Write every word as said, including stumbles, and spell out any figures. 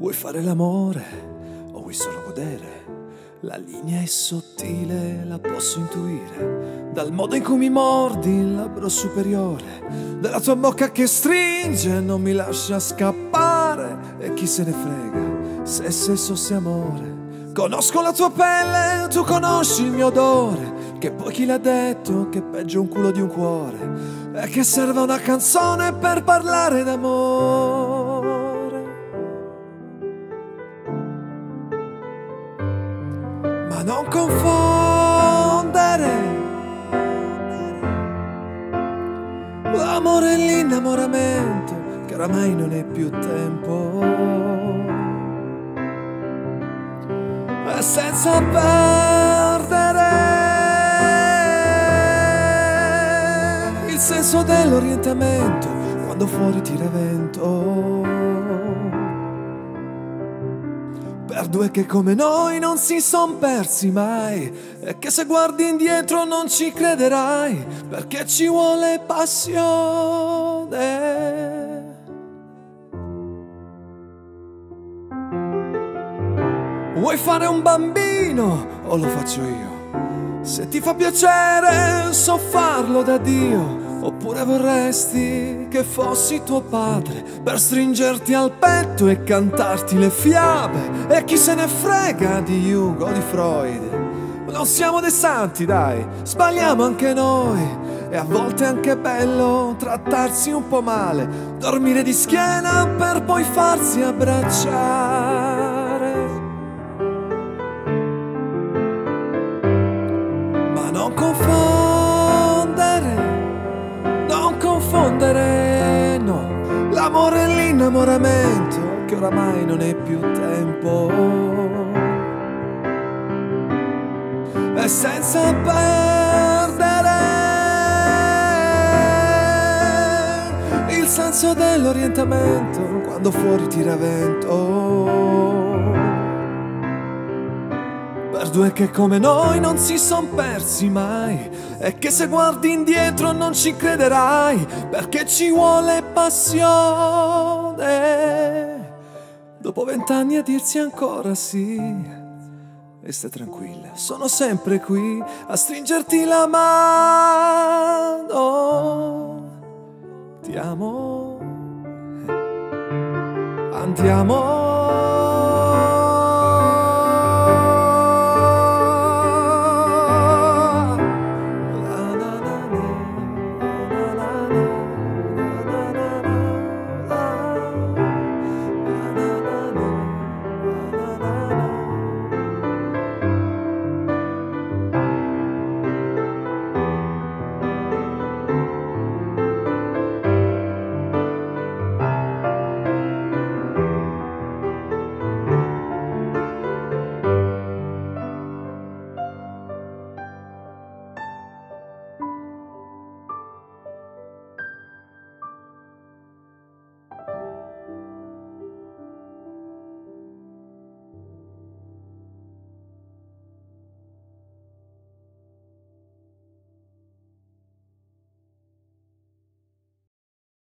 Vuoi fare l'amore o vuoi solo godere? La linea è sottile, la posso intuire dal modo in cui mi mordi il labbro superiore, dalla tua bocca che stringe e non mi lascia scappare. E chi se ne frega se sesso sia amore. Conosco la tua pelle, tu conosci il mio odore, che poi chi l'ha detto che peggio un culo di un cuore e che serve una canzone per parlare d'amore. Ma non confondere l'amore e l'innamoramento, che oramai non è più tempo. E senza perdere il senso dell'orientamento quando fuori tira vento, per due che come noi non si son persi mai e che se guardi indietro non ci crederai, perché ci vuole passione. Vuoi fare un bambino o lo faccio io? Se ti fa piacere so farlo da Dio. Oppure vorresti che fossi tuo padre per stringerti al petto e cantarti le fiabe? E chi se ne frega di Jung o di Freud? Non siamo dei santi, dai, sbagliamo anche noi. E a volte è anche bello trattarsi un po' male, dormire di schiena per poi farsi abbracciare. Ma non confondere, non confondere, no, l'amore e l'innamoramento, che oramai non è più tempo. E senza perdere il senso dell'orientamento quando fuori tira vento, per due che come noi non si son persi mai e che se guardi indietro non ci crederai, perché ci vuole passione. Dopo vent'anni a dirsi ancora sì. E stai tranquilla, sono sempre qui a stringerti la mano. Ti amo. Andiamo.